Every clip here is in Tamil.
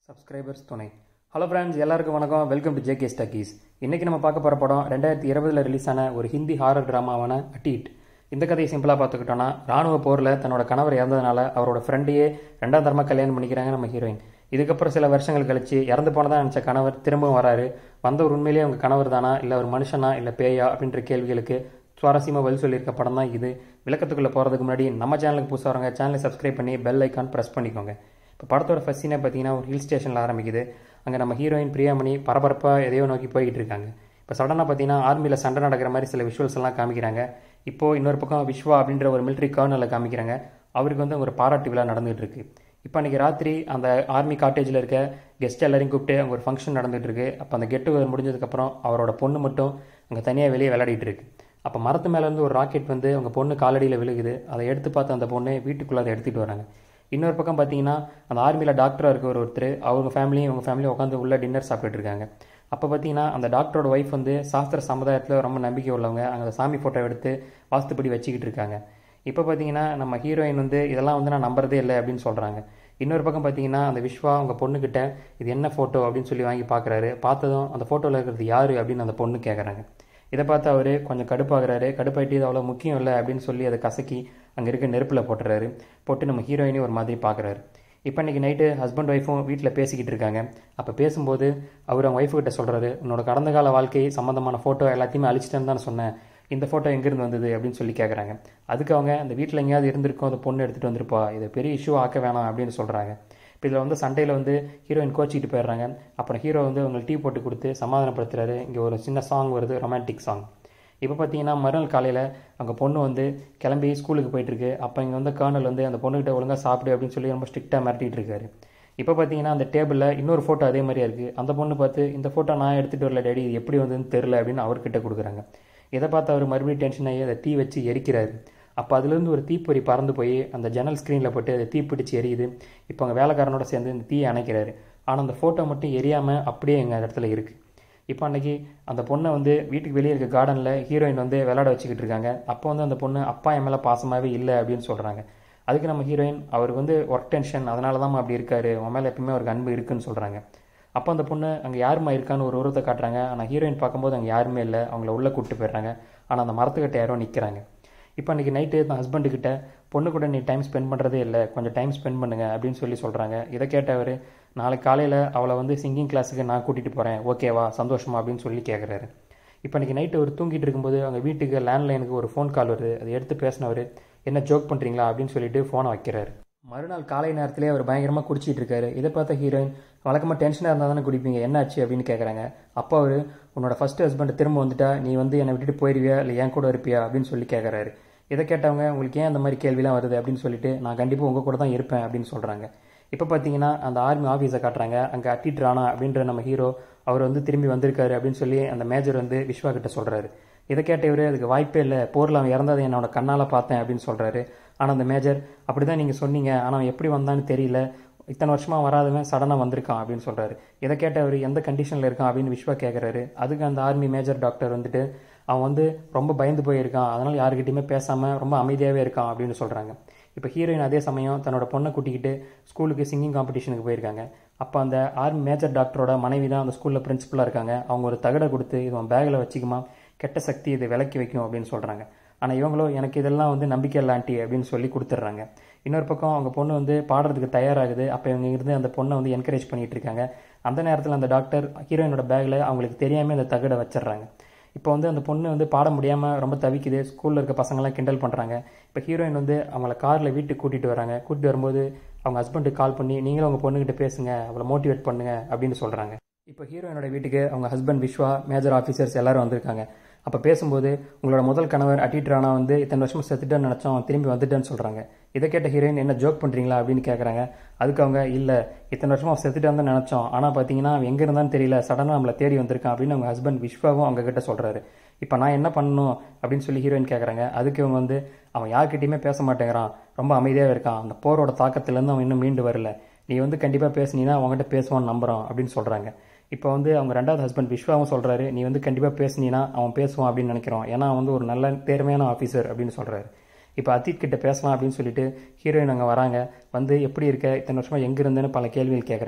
சப்ஸ்கிரைபர்ஸ் துணை. ஹலோ ஃப்ரெண்ட்ஸ், எல்லாருக்கும் வணக்கம். Welcome to JK stockies. இன்றைக்கி நம்ம பார்க்க போகிற படம் 2020 ரிலீஸ் ஆன ஒரு ஹிந்தி ஹாரர் ட்ராமாவான அட்டீட். இந்த கதையை சிம்பிளாக பார்த்துக்கிட்டோன்னா, ராணுவ போரில் தன்னோட கணவர் இறந்ததுனால அவரோட ஃப்ரெண்டையே ரெண்டாம் தரமாக கல்யாணம் பண்ணிக்கிறாங்க நம்ம ஹீரோயின். இதுக்கப்புறம் சில வருஷங்கள் கழிச்சு இறந்து போனதான் நினச்ச கணவர் திரும்பவும் வராரு. வந்தவர் உண்மையிலேயே அவங்க கணவர் தானா, இல்லை ஒரு மனுஷனா, இல்லை பேயா அப்படின்ற கேள்விகளுக்கு சுவாரஸ்யமாக பதில் சொல்லியிருக்க படம் தான் இது. விளக்கத்துக்குள்ளே போகிறதுக்கு முன்னாடி நம்ம சேனலுக்கு புதுசாக வரவங்க சேனலை சப்ஸ்கிரைப் பண்ணி பெல் ஐக்கான் ப்ரெஸ் பண்ணிக்கோங்க. இப்போ படத்தோட ஃபர்ஸ்ட் சீனை பார்த்தீங்கன்னா ஒரு ஹில் ஸ்டேஷனில் ஆரம்பிக்குது. அங்கே நம்ம ஹீரோயின் பிரியாமணி பரபரப்பாக எதையோ நோக்கி போய்கிட்டு இருக்காங்க. இப்போ சடனாக பார்த்தீங்கன்னா ஆர்மியில் சண்டை நடக்கிற மாதிரி சில விஷுவல்ஸ் எல்லாம் காமிக்கிறாங்க. இப்போது இன்னொரு பக்கம் விஸ்வா அப்படின்ற ஒரு மிலிட்ரி கர்னலை காமிக்கிறாங்க. அவருக்கு வந்து ஒரு பாராட்டு விழா நடந்துகிட்டு இருக்கு. இப்போ அன்றைக்கி ராத்திரி அந்த ஆர்மி காட்டேஜில் இருக்க கெஸ்ட் எல்லாரையும் கூப்பிட்டு அங்கே ஒரு ஃபங்க்ஷன் நடந்துகிட்டு இருக்கு. அப்போ அந்த கெட்டு முடிஞ்சதுக்கப்புறம் அவரோட பொண்ணு மட்டும் அங்கே தனியாக வெளியே விளையாடிட்டு இருக்கு. அப்போ மரத்து மேலேருந்து ஒரு ராக்கெட் வந்து அவங்க பொண்ணு காலடியில் விழுகுது. அதை எடுத்து பார்த்து அந்த பொண்ணு வீட்டுக்குள்ளே அதை எடுத்துகிட்டு வராங்க. இன்னொரு பக்கம் பார்த்தீங்கன்னா அந்த ஆர்மியில் டாக்டராக இருக்க ஒருத்தர் அவங்க ஃபேமிலியும் உட்காந்து உள்ள டின்னர் சாப்பிட்டுட்டு இருக்காங்க. அப்போ பார்த்தீங்கன்னா அந்த டாக்டரோட ஒய்ஃப் வந்து சாஸ்திர சமுதாயத்தில் ரொம்ப நம்பிக்கை உள்ளவங்க. அங்கே சாமி ஃபோட்டோ எடுத்து வாஸ்துப்படி வச்சுக்கிட்டு இருக்காங்க. இப்போ பார்த்தீங்கன்னா நம்ம ஹீரோயின் வந்து இதெல்லாம் வந்து நான் நம்புறதே இல்லை அப்படின்னு சொல்கிறாங்க. இன்னொரு பக்கம் பார்த்தீங்கன்னா அந்த விஸ்வா அவங்க பொண்ணுக்கிட்ட இது என்ன ஃபோட்டோ அப்படின்னு சொல்லி வாங்கி பார்க்குறாரு. பார்த்ததும் அந்த ஃபோட்டோவில் இருக்கிறது யார் அப்படின்னு அந்த பொண்ணு கேட்குறாங்க. இதை பார்த்து அவர் கொஞ்சம் கடுப்பாகிறாரு. கடுப்பாயிட்டு இது அவ்வளோ முக்கியம் இல்லை அப்படின்னு சொல்லி அதை கசக்கி அங்கே இருக்க நெருப்பில் போட்டுறாரு. போட்டு நம்ம ஹீரோயினையும் ஒரு மாதிரி பார்க்குறாரு. இப்போ இன்றைக்கி நைட்டு ஹஸ்பண்ட் ஒய்ஃபும் வீட்டில் பேசிக்கிட்டு இருக்காங்க. அப்போ பேசும்போது அவர் அவங்க ஒய்ஃபுக்கிட்ட சொல்கிறாரு, உன்னோட கடந்த கால வாழ்க்கை சம்மந்தமான ஃபோட்டோ எல்லாத்தையுமே அழிச்சிட்டேன்னு தான் சொன்னேன். இந்த ஃபோட்டோ எங்கேருந்து வந்தது அப்படின்னு சொல்லி கேட்குறாங்க. அதுக்கு அவங்க அந்த வீட்டில் எங்கேயாவது இருந்திருக்கோம், அந்த பொண்ணு எடுத்துகிட்டு வந்திருப்பா, இதை பெரிய இஷ்யூ ஆக்க வேணாம் அப்படின்னு சொல்கிறாங்க. இப்போ இதில் வந்து சண்டையில் வந்து ஹீரோயின் கோச்சிக்கிட்டு போயிடுறாங்க. அப்புறம் ஹீரோ வந்து அவங்களுக்கு டீ போட்டு கொடுத்து சமாதானப்படுத்துறாரு. இங்கே ஒரு சின்ன சாங் வருது, ரொமான்டிக் சாங். இப்போ பார்த்தீங்கன்னா மறுநாள் காலையில் அவங்க பொண்ணு வந்து கிளம்பி ஸ்கூலுக்கு போயிட்டுருக்கு. அப்போ இங்கே வந்து கர்னல் வந்து அந்த பொண்ணுகிட்ட ஒழுங்காக சாப்பிடு அப்படின்னு சொல்லி ரொம்ப ஸ்ட்ரிக்டாக மிரட்டிகிட்டு இருக்காரு. இப்போ பார்த்தீங்கன்னா அந்த டேபிளில் இன்னொரு ஃபோட்டோ அதே மாதிரியே இருக்குது. அந்த பொண்ணு பார்த்து இந்த ஃபோட்டோ நான் எடுத்துகிட்டு வரல டேடி, இது எப்படி வந்ததுன்னு தெரில அப்படின்னு அவர்கிட்ட கொடுக்குறாங்க. இதை பார்த்து அவர் மறுபடியும் டென்ஷன் ஆகி அதை தீ வச்சு எரிக்கிறாரு. அப்போ அதுலேருந்து ஒரு தீப்பொறி பறந்து போய் அந்த ஜன்னல் ஸ்க்ரீனில் போட்டு அதை தீ பிடிச்சி எரியுது. இப்போ அவங்க வேலைக்காரனோட சேர்ந்து இந்த தீயை அணைக்கிறாரு. ஆனால் அந்த ஃபோட்டோ மட்டும் எரியாமல் அப்படியே எங்கள் இடத்துல இருக்குது. இப்போ அன்றைக்கி அந்த பொண்ணை வந்து வீட்டுக்கு வெளியே இருக்க கார்டனில் ஹீரோயின் வந்து விளையாட வச்சுக்கிட்டு இருக்காங்க. அப்போ வந்து அந்த பொண்ணு அப்பா என் மேலே பாசமாகவே இல்லை அப்படின்னு சொல்கிறாங்க. அதுக்கு நம்ம ஹீரோயின் அவருக்கு வந்து ஒர்க் டென்ஷன், அதனால தான் அப்படி இருக்காரு, உன் மேலே எப்பவுமே அவருக்கு அன்பு இருக்குன்னு சொல்கிறாங்க. அப்போ அந்த பொண்ணு அங்கே யாருமா இருக்கான்னு ஒரு உருவத்தை காட்டுறாங்க. ஆனால் ஹீரோயின் பார்க்கும்போது அங்கே யாருமே இல்லை. அவங்கள உள்ளே கூப்பிட்டு போயிடுறாங்க. ஆனால் அந்த மரத்துக்கிட்ட யாரோ நிற்கிறாங்க. இப்போ அன்றைக்கி நைட்டு தான் ஹஸ்பண்டுக்கிட்ட பொண்ணு கூட நீ டைம் ஸ்பெண்ட் பண்ணுறதே இல்லை, கொஞ்சம் டைம் ஸ்பெண்ட் பண்ணுங்க அப்படின்னு சொல்லி சொல்கிறாங்க. இதை கேட்டவர் நாளைக்கு காலையில் அவளை வந்து சிங்கிங் கிளாஸுக்கு நான் கூட்டிகிட்டு போகிறேன், ஓகேவா, சந்தோஷமா அப்படின்னு சொல்லி கேட்குறாரு. இப்போ அன்றைக்கி நைட்டு அவர் தூங்கிட்டு இருக்கும்போது அவங்க வீட்டுக்கு லேண்ட்லைனுக்கு ஒரு ஃபோன் கால் வருது. அதை எடுத்து பேசினவர் என்ன ஜோக் பண்ணுறீங்களா அப்படின்னு சொல்லிட்டு ஃபோனை வைக்கிறாரு. மறுநாள் காலை நேரத்திலே அவர் பயங்கரமாக குடிச்சிட்டு இருக்காரு. இதை பார்த்த ஹீரோயின் வழக்கமாக டென்ஷனாக இருந்தால் தானே குடிப்பீங்க, என்னாச்சு அப்படின்னு கேட்குறாங்க. அப்போ அவர் உன்னோட ஃபஸ்ட்டு ஹஸ்பண்ட் திரும்ப வந்துட்டா நீ வந்து என்னை விட்டுட்டு போயிடுவியா இல்லை என் கூட இருப்பியா அப்படின்னு சொல்லி கேட்குறாரு. இதை கேட்டவங்க உங்களுக்கு ஏன் அந்த மாதிரி கேள்விலாம் வருது அப்படின்னு சொல்லிட்டு நான் கண்டிப்பாக உங்கள் கூட தான் இருப்பேன் அப்படின்னு சொல்கிறாங்க. இப்போ பார்த்தீங்கன்னா அந்த ஆர்மி ஆஃபீஸை காட்டுறாங்க. அங்கே அட்டிட் ராணா அப்படின்ற நம்ம ஹீரோ அவர் வந்து திரும்பி வந்திருக்காரு அப்படின்னு சொல்லி அந்த மேஜர் வந்து விஸ்வா கிட்ட சொல்கிறாரு. இதை கேட்டவர் அதுக்கு வாய்ப்பே இல்லை, போரில் அவன் இறந்ததை என்னோட கண்ணால் பார்த்தேன் அப்படின்னு சொல்கிறாரு. ஆனால் அந்த மேஜர் அப்படி தான் நீங்கள் சொன்னீங்க, ஆனால் அவன் எப்படி வந்தான்னு தெரியல, இத்தனை வருஷமாக வராதவன் சடனாக வந்திருக்கான் அப்படின்னு சொல்கிறாரு. இதை கேட்டவர் எந்த கண்டிஷனில் இருக்கான் அப்படின்னு விஸ்வா கேட்குறாரு. அதுக்கு அந்த ஆர்மி மேஜர் டாக்டர் வந்துட்டு அவன் வந்து ரொம்ப பயந்து போயிருக்கான், அதனால் யாருக்கிட்டையுமே பேசாமல் ரொம்ப அமைதியாகவே இருக்கான் அப்படின்னு சொல்கிறாங்க. இப்போ ஹீரோயின் அதே சமயம் தன்னோட பொண்ணை கூட்டிக்கிட்டு ஸ்கூலுக்கு சிங்கிங் காம்படிஷனுக்கு போயிருக்காங்க. அப்போ அந்த ஆர்மி மேஜர் டாக்டரோட மனைவி தான் அந்த ஸ்கூலில் பிரின்சிபலாக இருக்காங்க. அவங்க ஒரு தகடை கொடுத்து இது உன் பேக்கில் வச்சுக்குமா, கெட்ட சக்தி இதை விலக்கி வைக்கும் அப்படின்னு சொல்கிறாங்க. ஆனால் இவங்களோ எனக்கு இதெல்லாம் வந்து நம்பிக்கை இல்லை ஆண்டி அப்படின்னு சொல்லி கொடுத்துட்றாங்க. இன்னொரு பக்கம் அவங்க பொண்ணு வந்து பாடுறதுக்கு தயாராகுது. அப்போ இவங்க இருந்து அந்த பொண்ணை வந்து என்கரேஜ் பண்ணிகிட்டு இருக்காங்க. அந்த நேரத்தில் அந்த டாக்டர் ஹீரோயினோட பேக்கில் அவங்களுக்கு தெரியாமல் அந்த தகடை வச்சிடுறாங்க. இப்போ வந்து அந்த பொண்ணு வந்து பாட முடியாமல் ரொம்ப தவிக்குது. ஸ்கூலில் இருக்க பசங்களாம் கிண்டல் பண்ணுறாங்க. இப்போ ஹீரோயின் வந்து அவங்கள காரில் வீட்டுக்கு கூட்டிகிட்டு வராங்க. கூட்டிகிட்டு வரும்போது அவங்க ஹஸ்பண்டுக்கு கால் பண்ணி நீங்களும் உங்கள் பொண்ணுக்கிட்ட பேசுங்க, அவளை மோட்டிவேட் பண்ணுங்க அப்படின்னு சொல்கிறாங்க. இப்போ ஹீரோயினோட வீட்டுக்கு அவங்க ஹஸ்பண்ட் விஸ்வா, மேஜர் ஆஃபீஸர்ஸ் எல்லாரும் வந்திருக்காங்க. அப்போ பேசும்போது உங்களோட முதல் கணவர் அட்டிட் ராணா வந்து இத்தனை வருஷம் செத்துட்டேன்னு நினச்சோம், திரும்பி வந்துட்டேன்னு சொல்கிறாங்க. இதை கேட்ட ஹீரோயின் என்ன ஜோக் பண்ணுறீங்களா அப்படின்னு கேட்குறாங்க. அதுக்கு அவங்க இல்லை, இத்தனை வருஷமாக செத்துட்டேன்னு தான் நினச்சோம், ஆனால் பார்த்தீங்கன்னா அவன் எங்கே இருந்தான்னு தெரியல, சடனாக நம்மளை தேடி வந்திருக்கான் அப்படின்னு அவங்க ஹஸ்பண்ட் விஸ்வாவும் அவங்க கிட்ட சொல்கிறாரு. இப்போ நான் என்ன பண்ணணும் அப்படின்னு சொல்லி ஹீரோயின் கேட்குறாங்க. அதுக்கு இவங்க வந்து அவன் யார்கிட்டையுமே பேச மாட்டேங்கிறான், ரொம்ப அமைதியாக இருக்கான், அந்த போரோட தாக்கத்துலேருந்து அவன் இன்னும் மீண்டு வரல, நீ வந்து கண்டிப்பாக பேசுனீன்னா அவங்ககிட்ட பேசுவான்னு நம்புகிறான் அப்படின்னு சொல்கிறாங்க. இப்போ வந்து அவங்க ரெண்டாவது ஹஸ்பண்ட் விஸ்வாவும் சொல்கிறாரு, நீ வந்து கண்டிப்பாக பேசுனீன்னா அவன் பேசுவான் அப்படின்னு நினைக்கிறோம், ஏன்னா அவன் வந்து ஒரு நல்ல நேர்மையான ஆஃபீஸர் அப்படின்னு சொல்கிறாரு. இப்போ அஜித் கிட்ட பேசலாம் அப்படின்னு சொல்லிட்டு ஹீரோயின் அங்கே வராங்க. வந்து எப்படி இருக்க, இத்தனை வருஷமாக எங்கே இருந்தேன்னு பல கேள்விகள் கேட்குறாங்க.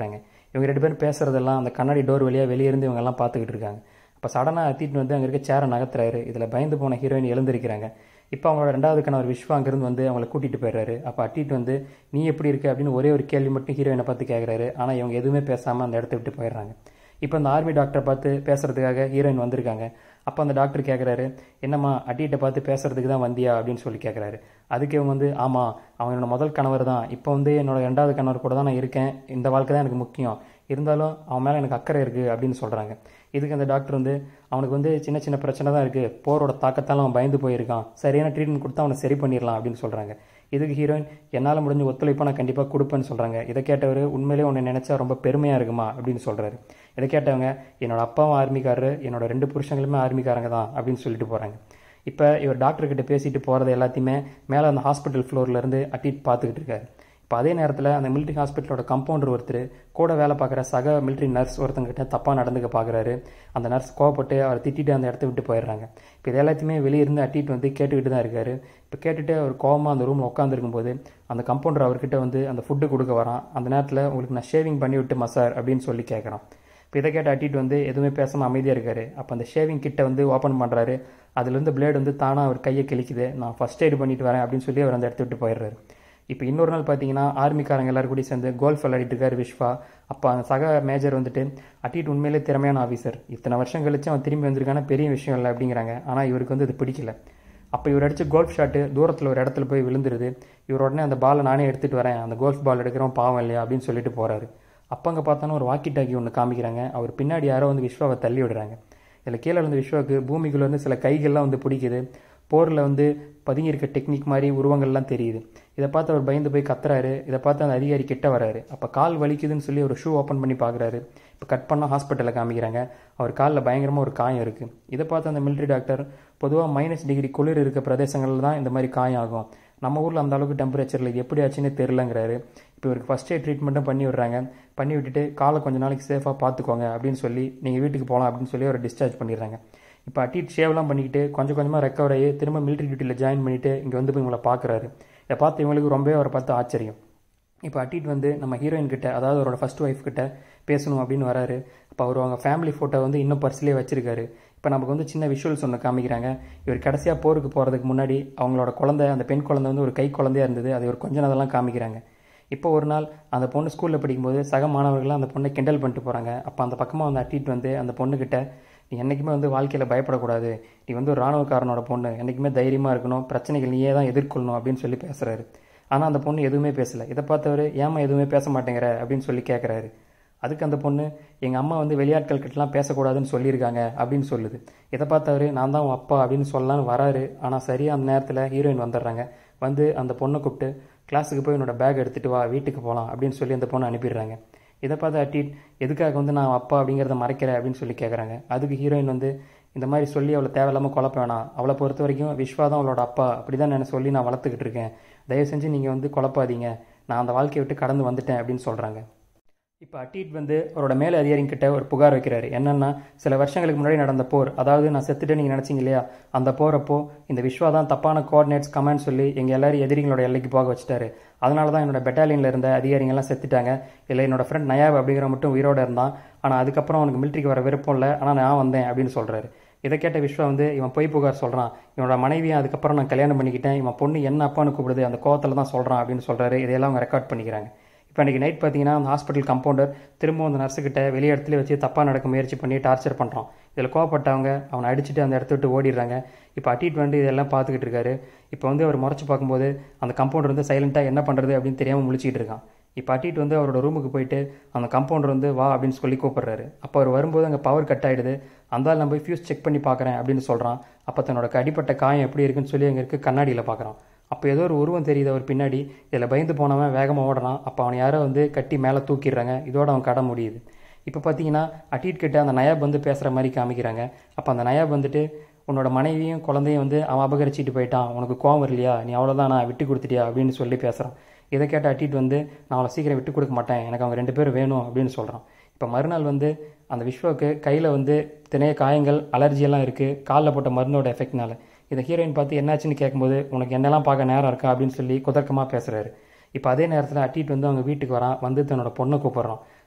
இவங்க 2 பேரும் பேசுகிறதெல்லாம் அந்த கண்ணாடி டோர் வழியாக வெளியே இருந்து இவங்கெல்லாம் பார்த்துக்கிட்டு இருக்காங்க. அப்போ சடனாக அட்டிட் வந்து அங்கே இருக்க சேரை நகர்த்துறாரு. இதில் பயந்து போன ஹீரோயின் எழுந்திருக்கிறாங்க. இப்போ அவங்களோட 2வது கணவர் விஸ்வா அங்கேருந்து வந்து அவங்கள கூட்டிகிட்டு போயிடுறாரு. அப்போ அட்டிட் வந்து நீ எப்படி இருக்க அப்படின்னு ஒரே ஒரு கேள்வி மட்டும் ஹீரோயினை பார்த்து கேட்குறாரு. ஆனால் இவங்க எதுவுமே பேசாமல் அந்த இடத்த விட்டு போயிடுறாங்க. இப்போ அந்த ஆர்மி டாக்டரை பார்த்து பேசுகிறதுக்காக ஹீரோயின் வந்திருக்காங்க. அப்போ அந்த டாக்டர் கேட்குறாரு, என்னம்மா அட்டிகிட்ட பார்த்து பேசுறதுக்கு தான் வந்தியா அப்படின்னு சொல்லி கேட்குறாரு. அதுக்கு இவங்க வந்து ஆமாம், அவன் என்னோட முதல் கணவர் தான், இப்போ வந்து என்னோட 2வது கணவர் கூட தான் நான் இருக்கேன், இந்த வாழ்க்கை தான் எனக்கு முக்கியம், இருந்தாலும் அவன் மேலே எனக்கு அக்கறை இருக்குது அப்படின்னு சொல்கிறாங்க. இதுக்கு அந்த டாக்டர் வந்து அவனுக்கு வந்து சின்ன சின்ன பிரச்சனை தான் இருக்குது, போரோட தாக்கத்தால் அவன் பயந்து போயிருக்கான், சரியான ட்ரீட்மெண்ட் கொடுத்தா அவனை சரி பண்ணிடலாம் அப்படின்னு சொல்கிறாங்க. இதுக்கு ஹீரோயின் என்னால் முடிஞ்ச ஒத்துழைப்பை நான் கண்டிப்பாக கொடுப்பேன்னு சொல்கிறாங்க. இதை கேட்டவர் உண்மையிலே உன்னை நினச்சா ரொம்ப பெருமையாக இருக்குமா அப்படின்னு சொல்கிறாரு. இதை கேட்டவங்க என்னோட அப்பாவும் ஆர்மிக்காரரு, என்னோட 2 புருஷங்களுமே ஆர்மிக்காரங்க தான் அப்படின்னு சொல்லிட்டு போகிறாங்க. இப்போ இவர் டாக்டர்கிட்ட பேசிட்டு போகிறது எல்லாத்தையுமே மேலே அந்த ஹாஸ்பிட்டல் ஃப்ளோர்லேருந்து அட்டிட் பார்த்துக்கிட்டு இருக்காரு. இப்போ அதே நேரத்தில் அந்த மிலிட்ரி ஹாஸ்பிட்டலோட கம்பவுண்டர் ஒருத்தர் கூட வேலை பார்க்குற சக மிலிட்ரி நர்ஸ் ஒருத்தங்கிட்ட தப்பாக நடந்துக்க பார்க்குறாரு. அந்த நர்ஸ் கோவப்பட்டு அவர் திட்டிட்டு அந்த இடத்த விட்டு போயிடுறாங்க. இப்போ இது எல்லாத்தையுமே வெளியே இருந்து அட்டிட் வந்து கேட்டுக்கிட்டு தான் இருக்காரு. இப்போ கேட்டுட்டு அவர் கோவமாக அந்த ரூமில் உட்காந்துருக்கும் போது அந்த கம்பவுண்டர் அவர்கிட்ட வந்து அந்த ஃபுட்டு கொடுக்க வரான். அந்த நேரத்தில் உங்களுக்கு நான் ஷேவிங் பண்ணி விட்டுமா சார் அப்படின்னு சொல்லி கேட்குறான். இப்போ இதை கேட்ட அட்டிட் வந்து எதுவுமே பேசாமல் அமைதியாக இருக்காரு. அப்போ அந்த ஷேவிங் கிட்ட வந்து ஓப்பன் பண்ணுறாரு. அதுலேருந்து பிளேடு வந்து தானாக அவர் கையை கிழிக்குது. நான் ஃபர்ஸ்ட் எய்டு பண்ணிட்டு வரேன் அப்படின்னு சொல்லி அவர் அந்த இடத்த விட்டு போயிடுறாரு. இப்போ இன்னொரு நாள் பார்த்தீங்கன்னா ஆர்மிக்காரங்க எல்லாரும் கூட சேர்ந்து கோல்ஃப் விளையாடிட்டு இருக்காரு விஸ்வா. அப்போ அந்த சக மேஜர் வந்துட்டு அட்டிட் உண்மையிலே திறமையான ஆஃபீஸர், இத்தனை வருஷம் கழிச்சு அவன் திரும்பி வந்திருக்கான பெரிய விஷயம் இல்லை அப்படிங்கிறாங்க. ஆனால் இவருக்கு வந்து இது பிடிக்கல. அப்போ இவர் அடித்த கோல்ஃப் ஷாட்டு தூரத்தில் ஒரு இடத்துல போய் விழுந்துருது. இவர் உடனே அந்த பாலை நானே எடுத்துகிட்டு வரேன், அந்த கோல்ஃப் பால் எடுக்கிறோம் பாவம் இல்லையா அப்படின்னு சொல்லிட்டு போகிறாரு. அப்போ அங்கே பார்த்தாலும் ஒரு வாக்கி டாக்கி ஒன்று காமிக்கிறாங்க. அவர் பின்னாடி யாரோ வந்து விஸ்வாவை தள்ளி விடுறாங்க. இதில் கீழே வந்து விஸ்வாவுக்கு பூமிக்குள்ளேருந்து சில கைகள்லாம் வந்து பிடிக்குது. போரில் வந்து பதுங்கியிருக்க டெக்னிக் மாதிரி உருவங்கள்லாம் தெரியுது. இதை பார்த்து அவர் பயந்து போய் கத்துறாரு. இதை பார்த்து அந்த அதிகாரி கிட்ட வராரு. அப்போ கால் வலிக்குதுன்னு சொல்லி ஒரு ஷூ ஓப்பன் பண்ணி பார்க்குறாரு. இப்போ கட் பண்ணால் ஹாஸ்பிட்டலில் காமிக்கிறாங்க. அவர் காலில் பயங்கரமாக ஒரு காயம் இருக்குது. இதை பார்த்து அந்த மிலிட்ரி டாக்டர் பொதுவாக -டிகிரி குளிர் இருக்க பிரதேசங்களில் தான் இந்த மாதிரி காயம் ஆகும், நம்ம ஊரில் அந்த அளவுக்கு டெம்பரேச்சரில் இது எப்படி ஆச்சுன்னு தெரிலங்கிறாரு. இப்போ இவருக்கு ஃபஸ்ட் எய்ட் ட்ரீட்மெண்ட்டும் பண்ணி விடுறாங்க. பண்ணி விட்டுட்டு காலை கொஞ்ச நாளைக்கு சேஃபாக பார்த்துக்கோங்க அப்படின்னு சொல்லி நீங்கள் வீட்டுக்கு போகலாம் அப்படின்னு சொல்லி அவர் டிஸ்சார்ஜ் பண்ணிடுறாங்க. இப்போ அட்டிட் ஷேவ்லாம் பண்ணிக்கிட்டு கொஞ்சம் கொஞ்சமாக ரெக்கவர் ஆகி திரும்ப மிலிட்ரி டியூட்டியில் ஜாயின் பண்ணிவிட்டு இங்கே வந்து போய் இவங்களை பார்க்குறாரு. இதை பார்த்து இவங்களுக்கு ரொம்பவே அவரை பார்த்து ஆச்சரியம். இப்போ அட்டிட் வந்து நம்ம ஹீரோயின் கிட்ட, அதாவது அவரோட ஃபர்ஸ்ட் ஒய்ஃப் கிட்ட பேசணும் அப்படின்னு வராரு. அப்போ அவர் அவங்க ஃபேமிலி ஃபோட்டோ வந்து இன்னும் பர்ஸ்லேயே வச்சிருக்காரு. இப்போ நமக்கு வந்து சின்ன விஷுவல்ஸ் ஒன்று காமிக்கிறாங்க. இவர் கடைசியாக போருக்கு போகிறதுக்கு முன்னாடி அவங்களோட குழந்தை, அந்த பெண் குழந்தை வந்து ஒரு கை குழந்தையாக இருந்தது. அது ஒரு கொஞ்ச நாளெல்லாம் காமிக்கிறாங்க. இப்போ ஒரு நாள் அந்த பொண்ணு ஸ்கூலில் படிக்கும்போது சக மாணவர்கள்லாம் அந்த பொண்ணை கிண்டல் பண்ணிட்டு போகிறாங்க. அப்போ அந்த பக்கமாக வந்து அட்டிட் வந்து அந்த பொண்ணுக்கிட்ட நீ என்றைக்குமே வந்து வாழ்க்கையில் பயப்படக்கூடாது, நீ வந்து ஒரு இராணுவக்காரனோட பொண்ணு, என்றைக்குமே தைரியமாக இருக்கணும், பிரச்சனைகள் நீயே தான் எதிர்கொள்ளணும் அப்படின்னு சொல்லி பேசுகிறாரு. ஆனால் அந்த பொண்ணு எதுவுமே பேசலை. இதை பார்த்தவர் ஏமா எதுவுமே பேச மாட்டேங்கிற அப்படின்னு சொல்லி கேட்குறாரு. அதுக்கு அந்த பொண்ணு எங்கள் அம்மா வந்து வெளியாட்கள் கிட்டலாம் பேசக்கூடாதுன்னு சொல்லியிருக்காங்க அப்படின்னு சொல்லுது. இதை பார்த்தவர் நான் தான் உன் அப்பா அப்படின்னு சொல்லலான்னு வராரு. ஆனால் சரியாக அந்த நேரத்தில் ஹீரோயின் வந்துடுறாங்க. வந்து அந்த பொண்ணை கூப்பிட்டு கிளாஸுக்கு போய் என்னோட பேக் எடுத்துகிட்டு வா, வீட்டுக்கு போகலாம் அப்படின்னு சொல்லி அந்த பொண்ணை அனுப்பிடுறாங்க. இதை பார்த்து அட்டிட் எதுக்காக வந்து நான் அப்பா அப்படிங்கிறத மறைக்கிறேன் அப்படின்னு சொல்லி கேட்குறாங்க. அதுக்கு ஹீரோயின் வந்து இந்த மாதிரி சொல்லி அவளை தேவையில்லாமல் குழப்ப வேணாம், அவளை பொறுத்த வரைக்கும் விஸ்வா தான் அவளோட அப்பா, அப்படி தான் நான் சொல்லி நான் வளர்த்துக்கிட்டு இருக்கேன், தயவு செஞ்சு நீங்கள் வந்து குழப்பாதீங்க, நான் அந்த வாழ்க்கையை விட்டு கடந்து வந்துட்டேன் அப்படின்னு சொல்கிறாங்க. இப்போ அட்டிட் வந்து அவரோட மேலே அதிகாரிங்கிட்ட ஒரு புகார் வைக்கிறாரு. என்னென்னா, சில வருஷங்களுக்கு முன்னாடி நடந்த போர், அதாவது நான் செத்துட்டேன் நீங்கள் நினச்சிங்க இல்லையா, அந்த போகிறப்போ இந்த விஸ்வா தான் தப்பான கோஆர்டினேட்ஸ் கமெண்ட் சொல்லி எங்கள் எல்லாரும் எதிரிங்களோட எல்லைக்கு போக வச்சுட்டாரு. அதனால தான் என்னோட பெட்டாலியனில் இருந்த அதிகாரிங்கெல்லாம் செத்துட்டாங்க. இல்லை என்னோட ஃப்ரெண்ட் நயாப் அப்படிங்கிற மட்டும் உயிரோடு இருந்தான். ஆனால் அதுக்கப்புறம் அவனுக்கு மிலிட்ரிக்கு வர விருப்பம் இல்லை, ஆனால் நான் வந்தேன் அப்படின்னு சொல்கிறாரு. இதை கேட்ட விஸ்வா வந்து இவன் பொய் புகார் சொல்கிறான், இவனோட மனைவியை அதுக்கப்புறம் நான் கல்யாணம் பண்ணிக்கிட்டேன், இவன் பொண்ணு என்ன அப்பான்னு கூப்பிடுது, அந்த கோவத்தில் தான் சொல்கிறான் அப்படின்னு சொல்கிறாரு. இதையெல்லாம் அவங்க ரெக்கார்ட் பண்ணிக்கிறாங்க. இப்போ அன்றைக்கி நைட் பார்த்தீங்கன்னா அந்த ஹாஸ்பிட்டல் கம்பவுண்டர் திரும்ப அந்த நர்ஸுக்கிட்ட வெளியே இடத்துல வச்சு தப்பாக நடக்க முயற்சி பண்ணி டார்ச்சர் பண்ணுறான். இதில் கோவப்பட்டவங்க அவனை அடிச்சுட்டு அந்த இடத்த விட்டு ஓடிடுறாங்க. இப்போ அட்டிட் வந்து இதெல்லாம் பார்த்துக்கிட்டு இருக்காரு. இப்போ வந்து அவர் முறைச்சி பார்க்கும்போது அந்த கம்பவுண்டர் வந்து சைலண்ட்டாக என்ன பண்ணுறது அப்படின்னு தெரியாமல் முழிச்சிக்கிட்டு இருக்கான். இப்போ அட்டிட் வந்து அவரோட ரூமுக்கு போயிட்டு அந்த கம்பவுண்டர் வந்து வா அப்படின்னு சொல்லி கூப்பிட்றாரு. அப்போ அவர் வரும்போது அங்கே பவர் கட் ஆகிடுது. அந்த நான் போய் ஃபியூஸ் செக் பண்ணி பார்க்குறேன் அப்படின்னு சொல்கிறான். அப்போ தன்னோட அடிப்பட்ட காயம் எப்படி இருக்குன்னு சொல்லி அங்கே இருக்க கண்ணாடியில் பார்க்குறான். அப்போ ஏதோ ஒரு உருவம் தெரியுது அவர் பின்னாடி. இதில் பயந்து போனவன் வேகமாக ஓடுறான். அப்போ அவனை யாரோ வந்து கட்டி மேலே தூக்கிடுறாங்க. இதோட அவன் கட முடியுது. இப்போ பார்த்தீங்கன்னா அட்டிட் கிட்ட அந்த நயாப் வந்து பேசுகிற மாதிரி காமிக்கிறாங்க. அப்போ அந்த நயாப் வந்துட்டு உன்னோட மனைவியும் குழந்தையும் வந்து அவன் அபகரிச்சிட்டு போயிட்டான், உனக்கு கோவம் வரலையா, நீ அவ்வளோதான் நான் விட்டு கொடுத்துட்டியா அப்படின்னு சொல்லி பேசுகிறான். இதை கேட்ட அட்டிட் வந்து நான் அவளை சீக்கிரம் விட்டு கொடுக்க மாட்டேன், எனக்கு அவங்க 2 பேரும் வேணும் அப்படின்னு சொல்கிறான். இப்போ மறுநாள் வந்து அந்த விஸ்வாவுக்கு கையில் வந்து தினைய காயங்கள், அலர்ஜியெல்லாம் இருக்குது, காலில் போட்ட மருந்தோட எஃபெக்ட்னால. இதை ஹீரோயின் பார்த்து என்னாச்சுன்னு கேட்கும்போது உனக்கு என்னெல்லாம் பார்க்க நேரம் இருக்கா அப்படின்னு சொல்லி குதர்க்கமாக பேசுகிறாரு. இப்போ அதே நேரத்தில் அட்டிட் வந்து அவங்க வீட்டுக்கு வரான். வந்து தன்னோட பொண்ணை கூப்பிட்றான்.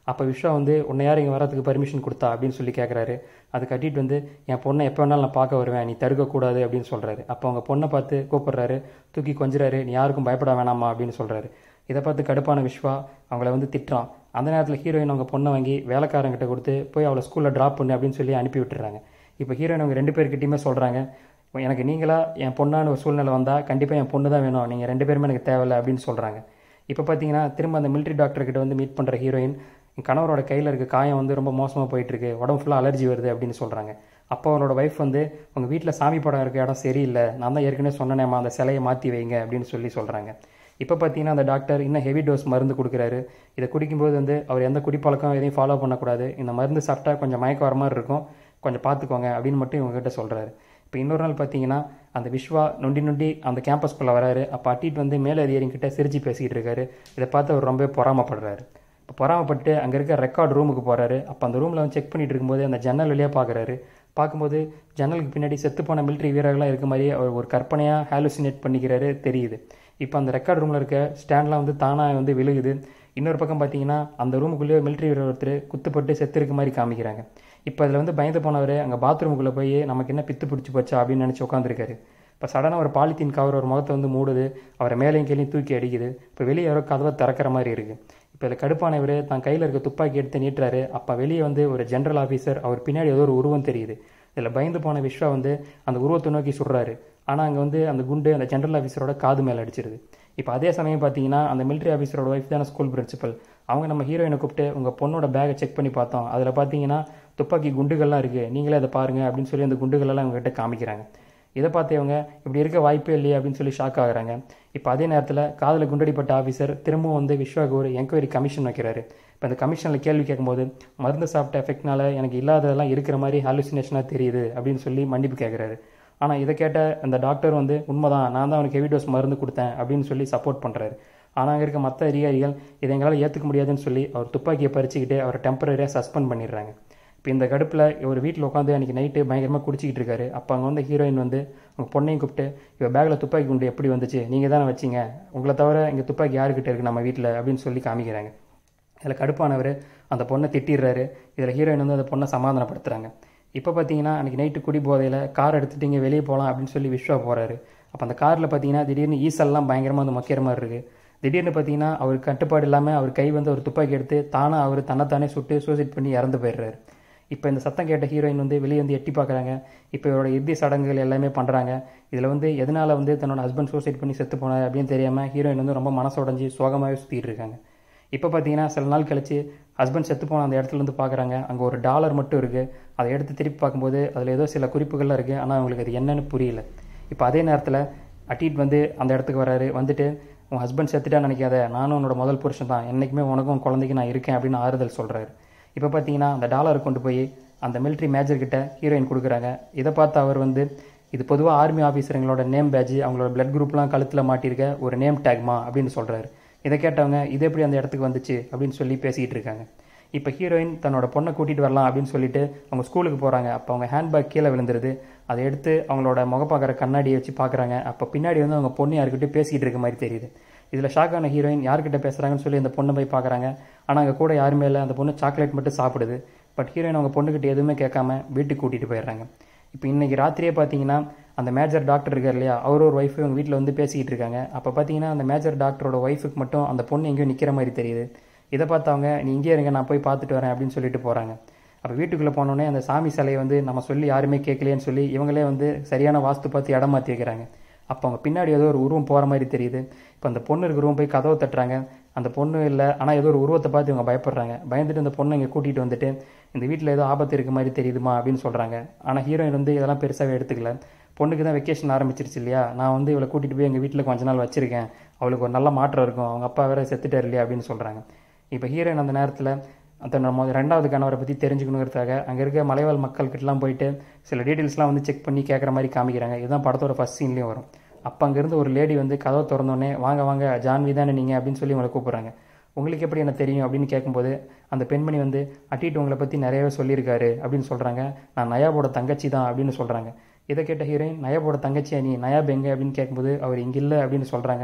அப்போ விஸ்வா வந்து உன்னை யார் இங்கே வரதுக்கு பர்மிஷன் கொடுத்தா அப்படின்னு சொல்லி கேட்குறாரு. அதுக்கு அட்டிட் வந்து என் பொண்ணை எப்போ வேணாலும் நான் பார்க்க வருவேன், நீ தடுக்கக்கூடாது அப்படின்னு சொல்கிறாரு. அப்போ அவங்க பொண்ணை பார்த்து கூப்பிட்றாரு, தூக்கி கொஞ்சிறாரு, நீ யாருக்கும் பயப்பட வேணாமா அப்படின்னு சொல்கிறாரு. இதை பார்த்து கடுப்பான விஸ்வா அவங்கள வந்து திட்டுறான். அந்த நேரத்தில் ஹீரோயின் அவங்க பொண்ணை வாங்கி வேலைக்காரங்கிட்ட கொடுத்து போய் அவளை ஸ்கூலில் ட்ராப் பண்ணு அப்படின்னு சொல்லி அனுப்பி விட்டுறாங்க. இப்போ ஹீரோயின் அவங்க 2 பேர்கிட்டையுமே சொல்கிறாங்க, எனக்கு நீங்களா என் பொண்ணான ஒரு சூழ்நிலை வந்தால் கண்டிப்பாக என் பொண்ணு தான் வேணும், நீங்கள் 2 பேருமே எனக்கு தேவையில்லை அப்படின்னு சொல்கிறாங்க. இப்போ பார்த்தீங்கன்னா திரும்ப அந்த மிலிட்ரி டாக்டர்கிட்ட வந்து மீட் பண்ணுற ஹீரோயின், என் கணவரோட கையில் இருக்க காயம் வந்து ரொம்ப மோசமாக போயிட்டுருக்கு, உடம்பு ஃபுல்லாக அலர்ஜி வருது அப்படின்னு சொல்கிறாங்க. அப்போ அவனோட ஒய்ஃப் வந்து உங்கள் வீட்டில் சாமி படம் இருக்க இடம் சரியில்லை, நான் தான் ஏற்கனவே சொன்னேனேம்மா அந்த சிலையை மாற்றி வைங்க அப்படின்னு சொல்கிறாங்க. இப்போ பார்த்தீங்கன்னா அந்த டாக்டர் இன்னும் ஹெவி டோஸ் மருந்து கொடுக்குறாரு. இதை குடிக்கும்போது வந்து அவர் எந்த குடிப்பழக்கம் எதையும் ஃபாலோ பண்ணக்கூடாது, இந்த மருந்து சாப்பிட்டா கொஞ்சம் மயக்கம் வர மாதிரி இருக்கும், கொஞ்சம் பார்த்துக்கோங்க அப்படின்னு மட்டும் இவங்ககிட்ட சொல்கிறாரு. இப்போ இன்னொரு நாள் பார்த்தீங்கன்னா அந்த விஸ்வா நொண்டி அந்த கேம்பஸ்குள்ளே வராரு. அப்போ அட்டிட் வந்து மேலே அதிகாரிங்கிட்ட சிரிச்சு பேசிக்கிட்டு இருக்காரு. இதை பார்த்து அவர் ரொம்ப பொறாமப்படுறாரு. இப்போ பொறாமப்பட்டு அங்கே இருக்க ரெக்கார்ட் ரூமுக்கு போகிறாரு. அப்போ அந்த ரூமில் வந்து செக் பண்ணிட்டு இருக்கும்போது அந்த ஜன்னல் வழியாக பார்க்குறாரு. பார்க்கும்போது ஜன்னலுக்கு பின்னாடி செத்துப்போன மிலிட்ரி வீரர்கள்லாம் இருக்க மாதிரி அவர் ஒரு கற்பனையாக ஹாலுசினேட் பண்ணிக்கிறாரு தெரியுது. இப்போ அந்த ரெக்கார்ட் ரூமில் இருக்க ஸ்டாண்ட்லாம் வந்து தானாக வந்து விழுகுது. இன்னொரு பக்கம் பார்த்தீங்கன்னா அந்த ரூமுக்குள்ளேயே மிலிட்ரி வீரர் ஒருத்தர் குத்துப்பட்டு செத்து இருக்க மாதிரி காமிக்கிறாங்க. இப்போ அதில் வந்து பயந்து போனவர் அங்கே பாத்ரூமுக்குள்ளே போய் நமக்கு என்ன பித்து பிடிச்சி போச்சா அப்படின்னு நினச்சி உட்காந்துருக்காரு. இப்போ சடனாக ஒரு பாலித்தீன் கவர் ஒரு முகத்தை வந்து மூடுது, அவரை மேலேயும் கீழேயும் தூக்கி அடிக்குது. இப்போ வெளியே யாரோ கதவை திறக்கிற மாதிரி இருக்குது. இப்போ இதில் கடுப்பானவர் தான் கையில் இருக்க துப்பாக்கி எடுத்து நீட்டுறாரு. அப்போ வெளியே வந்து ஒரு ஜென்ரல் ஆஃபீஸர், அவர் பின்னாடி ஏதோ ஒரு உருவம் தெரியுது. இதில் பயந்து போன விஸ்வா வந்து அந்த உருவத்தை நோக்கி சுடுறாரு. ஆனால் அங்கே வந்து அந்த குண்டு அந்த ஜென்ரல் ஆஃபீஸரோட காது மேலே அடிச்சிருது. இப்போ அதே சமயம் பார்த்தீங்கன்னா அந்த மிலிட்ரி ஆஃபீஸரோட ஒய்ஃப் தானே ஸ்கூல் பிரின்சிபல், அவங்க நம்ம ஹீரோயினை கூப்பிட்டு உங்கள் பொண்ணோட பேக்கை செக் பண்ணி பார்த்தோம், அதில் பார்த்தீங்கன்னா துப்பாக்கி குண்டுகள்லாம் இருக்குது, நீங்களே அதை பாருங்கள் அப்படின்னு சொல்லி அந்த குண்டுகளெல்லாம் அவங்ககிட்ட காமிக்கிறாங்க. இதை பார்த்து இவங்க இப்படி இருக்க வாய்ப்பே இல்லையே அப்படின்னு சொல்லி ஷாக் ஆகுறாங்க. இப்போ அதே நேரத்தில் காதில் குண்டடிப்பட்ட ஆஃபீஸர் திரும்பவும் வந்து விஸ்வாக்கு ஒரு என்கொயரி கமிஷன் வைக்கிறாரு. இப்போ அந்த கமிஷனில் கேள்வி கேட்கும்போது மருந்து சாப்பிட்ட எஃபெக்ட்னால எனக்கு இல்லாததெல்லாம் இருக்கிற மாதிரி ஹாலுசினேஷனாக தெரியுது அப்படின்னு சொல்லி மன்னிப்பு கேட்குறாரு. ஆனால் இதை கேட்ட அந்த டாக்டர் வந்து உண்மைதான், நான் தான் அவனுக்கு ஹெவி டோஸ் மருந்து கொடுத்தேன் அப்படின்னு சொல்லி சப்போர்ட் பண்ணுறாரு. ஆனால் அங்கே இருக்க மற்ற அதிகாரிகள் இதை எங்களால் ஏற்றுக்க முடியாதுன்னு சொல்லி அவர் துப்பாக்கியை பறிச்சுக்கிட்டு அவரை டெம்பரரியாக சஸ்பெண்ட் பண்ணிடுறாங்க. இப்போ இந்த கடுப்பில் இவர் வீட்டில் உட்காந்து அன்றைக்கி நைட்டு பயங்கரமாக குடிச்சிக்கிட்டு இருக்காரு. அப்போ அங்கே வந்து ஹீரோயின் வந்து அவங்க பொண்ணையும் கூப்பிட்டு, இவள் பேக்கில் துப்பாக்கி குண்டு எப்படி வந்துச்சு, நீங்கள் தானே வச்சிங்க, உங்களை தவிர இங்கே துப்பாக்கி யாருக்கிட்ட இருக்குது நம்ம வீட்டில் அப்படின்னு சொல்லி காமிக்கிறாங்க. இதில் கடுப்பானவர் அந்த பொண்ணை திட்டிடுறாரு. இதில் ஹீரோயின் வந்து அந்த பொண்ணை சமாதானப்படுத்துகிறாங்க. இப்போ பார்த்தீங்கன்னா அன்றைக்கி நைட்டு குடி போதையில் கார் எடுத்துகிட்டு இங்கே வெளியே போகலாம் அப்படின்னு சொல்லி விஸ்வா போகிறாரு. அப்போ அந்த காரில் பார்த்தீங்கன்னா திடீர்னு ஈசல்லாம் பயங்கரமாக வந்து மக்கிற மாதிரி இருக்குது. திடீர்னு பார்த்தீங்கன்னா அவர் கட்டுப்பாடு இல்லாமல் அவர் கை வந்து ஒரு துப்பாக்கி எடுத்து தானாக அவர் தன்னைத்தானே சுட்டு சூசைட் பண்ணி இறந்து போயிடுறாரு. இப்போ இந்த சத்தம் கேட்ட ஹீரோயின் வந்து வெளியே வந்து எட்டி பார்க்குறாங்க. இப்போ இவரோட இறுதி சடங்குகள் எல்லாமே பண்ணுறாங்க. இதில் வந்து எதனால் வந்து தன்னோட ஹஸ்பண்ட் சூசைட் பண்ணி செத்து போனார் அப்படின்னு தெரியாமல் ஹீரோயின் வந்து ரொம்ப மனசோடைஞ்சி சோகமாகவே சுற்றிட்டு இருக்காங்க. இப்போ பார்த்தீங்கன்னா சில நாள் கழிச்சு ஹஸ்பண்ட் செத்து போன அந்த இடத்துல இருந்து பார்க்குறாங்க. அங்கே ஒரு டாலர் மட்டும் இருக்குது. அதை எடுத்து திருப்பி பார்க்கும்போது அதில் ஏதோ சில குறிப்புகள்லாம் இருக்குது, ஆனால் அவங்களுக்கு அது என்னன்னு புரியல. இப்போ அதே நேரத்தில் அட்டிட் வந்து அந்த இடத்துக்கு வராரு. வந்துட்டு உன் ஹஸ்பண்ட் செத்துட்டா நினைக்காத, நானும் உன்னோட முதல் புருஷன் தான், என்றைக்குமே உனக்கும் குழந்தைக்கு நான் இருக்கேன் அப்படின்னு ஆறுதல் சொல்கிறாரு. இப்போ பார்த்தீங்கன்னா அந்த டாலரை கொண்டு போய் அந்த மிலிட்ரி மேஜர்கிட்ட ஹீரோயின் கொடுக்குறாங்க. இதை பார்த்து அவர் வந்து இது பொதுவாக ஆர்மி ஆஃபீஸருங்களோட நேம் பேட்ஜ், அவங்களோட பிளட் குரூப்லாம் கழுத்தில் மாட்டியிருக்க ஒரு நேம் டேக்மா அப்படின்னு சொல்கிறாரு. இதை கேட்டவங்க இது எப்படி அந்த இடத்துக்கு வந்துச்சு அப்படின்னு சொல்லி பேசிக்கிட்டு இருக்காங்க. இப்போ ஹீரோயின் தன்னோட பொண்ணை கூட்டிகிட்டு வரலாம் அப்படின்னு சொல்லிட்டு அவங்க ஸ்கூலுக்கு போகிறாங்க. அப்போ அவங்க ஹேண்ட்பேக் கீழே விழுந்துருது. அதை எடுத்து அவங்களோட முகப்பாக்கிற கண்ணாடியை வச்சு பார்க்குறாங்க. அப்போ பின்னாடி வந்து அவங்க பொண்ணு யாருக்கிட்டே பேசிக்கிட்டு இருக்க மாதிரி தெரியுது. இதில் ஷாக்கான ஹீரோயின் யார்கிட்ட பேசுகிறாங்கன்னு சொல்லி அந்த பொண்ணை போய் பார்க்குறாங்க. ஆனால் அங்கே கூட யாருமே இல்லை. அந்த பொண்ணு சாக்லேட் மட்டும் சாப்பிடுது. பட் ஹீரோயின் அவங்க பொண்ணுக்கிட்ட எதுவுமே கேட்காம வீட்டுக்கு கூட்டிகிட்டு போயிடுறாங்க. இப்போ இன்றைக்கி ராத்திரியே பார்த்தீங்கன்னா அந்த மேஜர் டாக்டர் இருக்கார் இல்லையா, அவர் ஒரு ஒய்ஃபு அவங்க வீட்டில் வந்து பேசிக்கிட்டு இருக்காங்க. அப்போ பார்த்தீங்கன்னா அந்த மேஜர் டாக்டரோட ஒய்ஃபுக்கு மட்டும் அந்த பொண்ணு எங்கேயும் நிற்கிற மாதிரி தெரியுது. இதை பார்த்தவங்க நீ இங்கே இருங்க, நான் போய் பார்த்துட்டு வரேன் அப்படின்னு சொல்லிட்டு போகிறாங்க. அப்போ வீட்டுக்குள்ளே போனோடனே அந்த சாமி சிலையை வந்து நம்ம சொல்லி யாருமே கேட்கலையேன்னு சொல்லி இவங்களே வந்து சரியான வாஸ்து பார்த்து இடம் மாற்றி வைக்கிறாங்க. அப்போ அவங்க பின்னாடி ஏதோ ஒரு உருவம் போகிற மாதிரி தெரியுது. இப்போ அந்த பொண்ணு இருக்க ரூம் போய் கதவை தட்டுறாங்க. அந்த பொண்ணு இல்லை, ஆனால் ஏதோ ஒரு உருவத்தை பார்த்து இவங்க பயப்படுறாங்க. பயந்துட்டு அந்த பொண்ணை இங்கே கூட்டிகிட்டு வந்துட்டு இந்த வீட்டில் ஏதோ ஆபத்து இருக்க மாதிரி தெரியுதுமா அப்படின்னு சொல்கிறாங்க. ஆனால் ஹீரோயின் வந்து இதெல்லாம் பெருசாகவே எடுத்துக்கல. பொண்ணுக்கு தான் வெக்கேஷன் ஆரம்பிச்சிருச்சு இல்லையா, நான் வந்து இவளை கூட்டிகிட்டு போய் எங்கள் வீட்டில் கொஞ்ச நாள் வச்சுருக்கேன், அவளுக்கு ஒரு நல்ல மாற்றம் இருக்கும், அவங்க அப்பா வேறு செத்துட்டார் இல்லையா அப்படின்னு சொல்கிறாங்க. இப்போ ஹீரோயின் அந்த நேரத்தில் தன்னோட 2வது கணவரை பற்றி தெரிஞ்சுக்கணுங்கிறதுக்காக அங்கே இருக்க மலைவாழ் மக்கள்கிட்டலாம் போயிட்டு சில டீட்டெயில்ஸ்லாம் வந்து செக் பண்ணி கேட்குற மாதிரி காமிக்கிறாங்க. இதுதான் படத்தோட ஃபர்ஸ்ட் சீன்லேயும் வரும். அப்போ அங்கேருந்து ஒரு லேடி வந்து கதவை திறந்தோடனே வாங்க வாங்க ஜான்வி தானே நீங்கள் அப்படின்னு சொல்லி உங்களை கூப்பிட்றாங்க. உங்களுக்கு எப்படி என்ன தெரியும் அப்படின்னு கேட்கும்போது அந்த பெண்மணி வந்து அட்டிட்டு உங்களை பற்றி நிறையவே சொல்லியிருக்காரு அப்படின்னு சொல்கிறாங்க. நான் நயாபோட தங்கச்சி தான் அப்படின்னு சொல்கிறாங்க. இதை கேட்ட ஹீரோயின் நயாபோட தங்கச்சியா நீ, நயாப் எங்கே அப்படின்னு கேட்கும்போது அவர் இங்கே இல்லை அப்படின்னு சொல்கிறாங்க.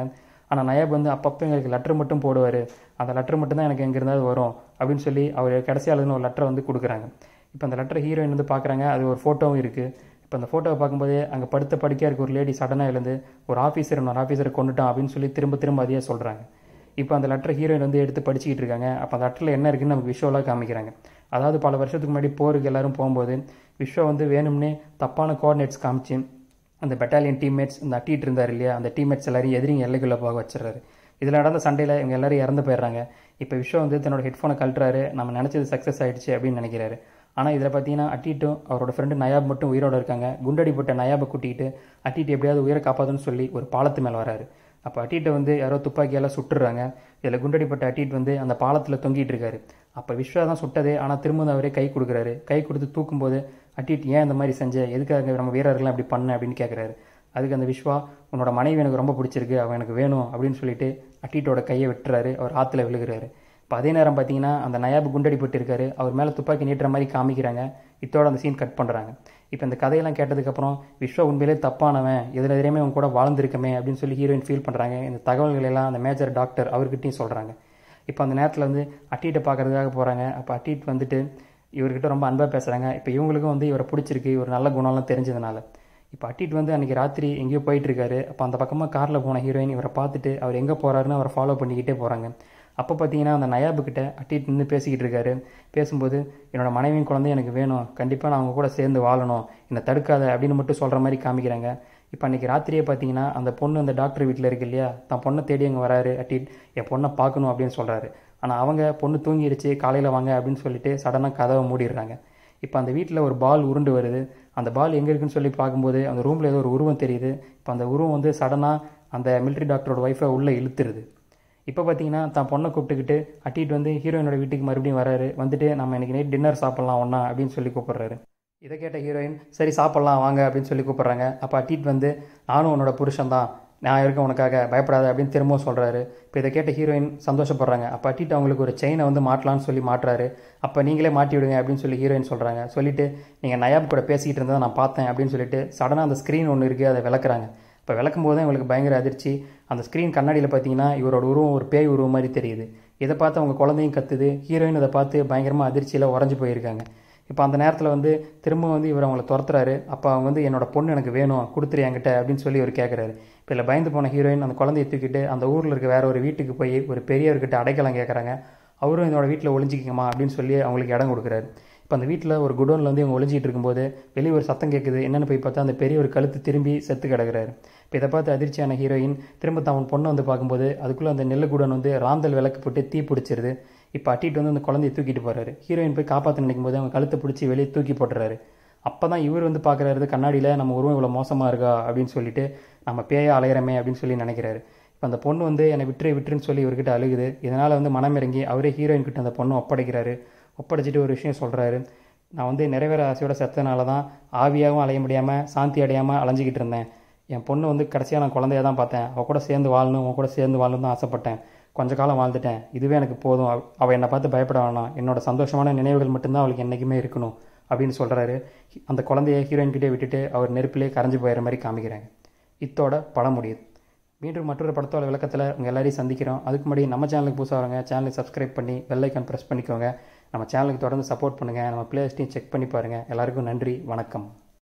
ஆனால் நயாப் வந்து அப்பப்போ எங்களுக்கு லெட்டர் மட்டும் போடுவார், அந்த லெட்டர் மட்டும் தான் எனக்கு எங்கே இருந்தாவது வரும் அப்படின்னு சொல்லி அவர் கடைசியாக எழுதின ஒரு லெட்டரை வந்து கொடுக்குறாங்க. இப்போ அந்த லெட்டர் ஹீரோயின் வந்து பார்க்குறாங்க, அது ஒரு ஃபோட்டோவும் இருக்குது. இப்போ அந்த ஃபோட்டோவை பார்க்கும்போதே அங்கே படுத்த படுக்கையாக இருக்க ஒரு லேடி சடனாக எழுந்து ஒரு ஆஃபீஸரை கொண்டுட்டான் அப்படின்னு சொல்லி திரும்ப திரும்ப அதையே சொல்கிறாங்க. இப்போ அந்த லெட்டர் ஹீரோயின் வந்து எடுத்து படிச்சுக்கிட்டு இருக்காங்க. அப்போ அந்த லெட்டரில் என்ன இருக்குன்னு நமக்கு விஷுவலாக காமிக்கிறாங்க. அதாவது பல வருஷத்துக்கு முன்னாடி போருக்கு எல்லாரும் போகும்போது விஸ்வா வந்து வேணும்னே தப்பான கோஆர்டினேட்ஸ் காமிச்சு அந்த பெட்டாலியன் டீம்மேட்ஸ் இந்த அட்டிட்டு இருந்தார் இல்லையா, அந்த டீம்மேட்ஸ் எல்லாரையும் எதிரிங்க எல்லைக்குள்ளே போக வச்சிடறாரு. இதில் நடந்த சண்டையில் இவங்க எல்லாரும் இறந்து போயிடுறாங்க. இப்போ விஸ்வா வந்து தன்னோட ஹெட்ஃபோனை கழட்டுறாரு, நம்ம நினச்சது சக்ஸஸ் ஆகிடுச்சு அப்படின்னு நினைக்கிறாரு. ஆனால் இதில் பார்த்தீங்கன்னா அட்டிட்டும் அவரோட ஃப்ரெண்டு நயாப் மட்டும் உயிரோடு இருக்காங்க. குண்டடி போட்ட நயாபை கூட்டிகிட்டு அட்டிட்டு எப்படியாவது உயிரை காப்பாற்றுன்னு சொல்லி ஒரு பாலத்து மேலே வராரு. அப்போ அட்டிட்டை வந்து யாரோ துப்பாக்கியால் சுட்டுறாங்க. இதில் குண்டடிப்பட்ட அட்டிட் வந்து அந்த பாலத்தில் தொங்கிட்டு இருக்காரு. அப்போ விஸ்வா தான் சுட்டதே, ஆனால் திரும்ப அவரே கை கொடுக்குறாரு. கை கொடுத்து தூக்கும்போது அட்டிட் ஏன் இந்த மாதிரி செஞ்ச, எதுக்காக நம்ம வீரர்கள்லாம் அப்படி பண்ண அப்படின்னு கேட்குறாரு. அதுக்கு அந்த விஸ்வா உன்னோட மனைவி எனக்கு ரொம்ப பிடிச்சிருக்கு, அவன் எனக்கு வேணும் அப்படின்னு சொல்லிட்டு அட்டிட்டோட கையை வெட்டுறாரு. அவர் ஆற்றுல விழுகிறாரு. இப்போ அதே நேரம் பார்த்தீங்கன்னா அந்த நயாப் குண்டடிப்பட்டு இருக்காரு, அவர் மேலே துப்பாக்கி நீட்டுற மாதிரி காமிக்கிறாங்க. இதோட அந்த சீன் கட் பண்ணுறாங்க. இப்போ இந்த கதையெல்லாம் கேட்டதுக்கப்புறம் விஸ்வா உண்மையிலே தப்பானவன், எதிரெதிரையுமே அவன் கூட வாழ்ந்திருக்கமே அப்படின்னு சொல்லி ஹீரோயின் ஃபீல் பண்ணுறாங்க. இந்த தகவல்கள் எல்லாம் அந்த மேஜர் டாக்டர் அவர்கிட்டையும் சொல்கிறாங்க. இப்போ அந்த நேரத்தில் வந்து அட்டிட்டை பார்க்கறதுக்காக போகிறாங்க. அப்போ அட்டிட் வந்துட்டு இவர்கிட்ட ரொம்ப அன்பாக பேசுகிறாங்க. இப்போ இவங்களுக்கும் வந்து இவரை பிடிச்சிருக்கு, இவர் நல்ல குணம்லாம் தெரிஞ்சதுனால. இப்போ அட்டிட் வந்து அன்றைக்கி ராத்திரி எங்கேயோ போயிட்டுருக்காரு. அப்போ அந்த பக்கமாக காரில் போன ஹீரோயின் இவரை பார்த்துட்டு அவர் எங்கே போகிறாருன்னு அவரை ஃபாலோ பண்ணிக்கிட்டே போகிறாங்க. அப்போ பார்த்தீங்கன்னா அந்த நயாபுக்கிட்ட அட்டிட் நின்று பேசிக்கிட்டு இருக்காரு. பேசும்போது என்னோட மனைவியின் குழந்தை எனக்கு வேணும், கண்டிப்பாக நான் அவங்க கூட சேர்ந்து வாழணும், என்னை தடுக்காத அப்படின்னு மட்டும் சொல்கிற மாதிரி காமிக்கிறாங்க. இப்போ அன்றைக்கி ராத்திரியே பார்த்தீங்கன்னா அந்த பொண்ணு அந்த டாக்டர் வீட்டில் இருக்கு இல்லையா, தான் பொண்ணை தேடி அங்கே வராரு அட்டிட், என் பொண்ணை பார்க்கணும் அப்படின்னு சொல்கிறாரு. ஆனால் அவங்க பொண்ணு தூங்கிடுச்சு, காலையில் வாங்க அப்படின்னு சொல்லிட்டு சடனாக கதவை மூடிடுறாங்க. இப்போ அந்த வீட்டில் ஒரு பால் உருண்டு வருது. அந்த பால் எங்கே இருக்குன்னு சொல்லி பார்க்கும்போது அந்த ரூமில் ஏதோ ஒரு உருவம் தெரியுது. இப்போ அந்த உருவம் வந்து சடனாக அந்த மிலிட்ரி டாக்டரோட ஒய்ஃபை உள்ளே இழுத்துருது. இப்போ பார்த்தீங்கன்னா தான் பொண்ணை கூப்பிட்டுக்கிட்டு அட்டிட்டு வந்து ஹீரோயினோட வீட்டுக்கு மறுபடியும் வராரு. வந்துட்டு நம்ம இன்றைக்கி நைட் டின்னர் சாப்பிட்லாம் ஒன்றா அப்படின்னு சொல்லி கூப்பிட்றாரு. இதை கேட்ட ஹீரோயின் சரி சாப்பிட்லாம் வாங்க அப்படின்னு சொல்லி கூப்பிட்றாங்க. அப்போ அட்டிட் வந்து நானும் உன்னோட புருஷன் தான், நான் இருக்கேன் உனக்காக, பயப்படாத அப்படின்னு திரும்பவும் சொல்கிறாரு. இப்போ இதை கேட்ட ஹீரோயின் சந்தோஷப்படுறாங்க. அப்போ அட்டிட்டு அவங்களுக்கு ஒரு செயினை வந்து மாட்டலான்னு சொல்லி மாட்டுறாரு. அப்போ நீங்களே மாட்டி விடுங்க அப்படின்னு சொல்லி ஹீரோயின் சொல்கிறாங்க. சொல்லிவிட்டு நீங்கள் நயாப் கூட பேசிக்கிட்டு இருந்ததை நான் பார்த்தேன் அப்படின்னு சொல்லிட்டு சடனாக அந்த ஸ்க்ரீன் ஒன்று இருக்குது, அதை விளக்குறாங்க. இப்போ விளக்கும் போது தான் இவங்களுக்கு பயங்கர அதிர்ச்சி. அந்த ஸ்க்ரீன் கண்ணாடியில் பார்த்தீங்கன்னா இவரோட உருவம் ஒரு பேய் உருவம் மாதிரி தெரியுது. இதை பார்த்து அவங்க குழந்தையும் கத்துது. ஹீரோயின் இதை பார்த்து பயங்கரமாக அதிர்ச்சியில் உறைஞ்சி போயிருக்காங்க. இப்போ அந்த நேரத்தில் வந்து திரும்ப வந்து இவர் அவங்கள துரத்துறாரு. அப்போ அவங்க வந்து என்னோட பொண்ணு எனக்கு வேணும், கொடுத்துரு என்கிட்ட அப்படின்னு சொல்லி இவர் கேட்குறாரு. இப்போ இதில் பயந்து போன ஹீரோயின் அந்த குழந்தையை தூக்கிட்டு அந்த ஊரில் இருக்க வேற ஒரு வீட்டுக்கு போய் ஒரு பெரியவர்கிட்ட அடைக்கலம் கேட்குறாங்க. அவரும் என்னோட வீட்டில் ஒளிஞ்சிக்கமா அப்படின்னு சொல்லி அவங்களுக்கு இடம் கொடுக்குறாரு. இப்போ அந்த வீட்டில் ஒரு குடோனில் வந்து இவங்க ஒளிஞ்சிட்டு இருக்கும்போது வெளியே ஒரு சத்தம் கேட்குது. என்னென்னு போய் பார்த்தா அந்த பெரிய ஒரு கழுத்து திரும்பி செத்து கிடக்குறாரு. இப்போ இதை பார்த்து அதிர்ச்சியான ஹீரோயின் திரும்ப தான் பொண்ணை வந்து பார்க்கும்போது அதுக்குள்ளே அந்த நெல்லு குடோன் வந்து ராந்தல் விளக்கு போட்டு தீ பிடிச்சிருது. இப்போ அட்டிட்டு வந்து அந்த குழந்தையை தூக்கிட்டு போகிறாரு. ஹீரோயின் போய் காப்பாற்ற நினைக்கும் போது அவங்க கழுத்தை பிடிச்சி வெளியே தூக்கி போட்டுறாரு. அப்போ தான் இவர் வந்து பார்க்குறாரு கண்ணாடியில் நம்ம உருவம் இவ்வளோ மோசமாக இருக்கா அப்படின்னு சொல்லிட்டு நம்ம பேயா அலையிறமே அப்படின்னு சொல்லி நினைக்கிறாரு. இப்போ அந்த பொண்ணு வந்து என்னை விட்டுருன்னு சொல்லி இவர்கிட்ட அழுகுது. இதனால் வந்து மனமிறங்கி அவரே ஹீரோயின் கிட்ட அந்த பொண்ணு ஒப்படைக்கிறாரு. ஒப்படைச்சிட்டு ஒரு விஷயம் சொல்கிறாரு, நான் வந்து நிறைவேற ஆசையோட செத்தனால தான் ஆவியாகவும் அலைய முடியாமல் சாந்தி அடையாமல் அலைஞ்சிக்கிட்டு இருந்தேன். என் பொண்ணு வந்து கடைசியாக நான் குழந்தைய தான் பார்த்தேன், அவள் கூட சேர்ந்து வாழணும், அவன் கூட சேர்ந்து வாழணும் தான் ஆசைப்பட்டேன். கொஞ்ச காலம் வாழ்ந்துட்டேன், இதுவே எனக்கு போதும், அவள் என்னை பார்த்து பயப்பட வேணாம், என்னோட சந்தோஷமான நினைவுகள் மட்டும்தான் அவளுக்கு என்றைக்குமே இருக்கணும் அப்படின்னு சொல்கிறாரு. அந்த குழந்தைய ஹீரோயின்கிட்டே விட்டுட்டு அவர் நெருப்பிலே கரைஞ்சி போயிடுற மாதிரி காமிக்கிறாங்க. இத்தோட படம் முடியுது. மீண்டும் மற்றொரு படத்தோட விளக்கத்தில் உங்கள் எல்லாரையும் சந்திக்கிறோம். அதுக்கு முன்னாடி நம்ம சேனலுக்கு புதுசாக வரங்க, சேனலுக்கு சப்ஸ்கிரைப் பண்ணி பெல் ஐக்கான் ப்ரெஸ் பண்ணிக்கோங்க. நம்ம சேனலுக்கு தொடர்ந்து சப்போர்ட் பண்ணுங்கள். நம்ம பிளேலிஸ்ட்டையும் செக் பண்ணி பாருங்கள். எல்லாருக்கும் நன்றி, வணக்கம்.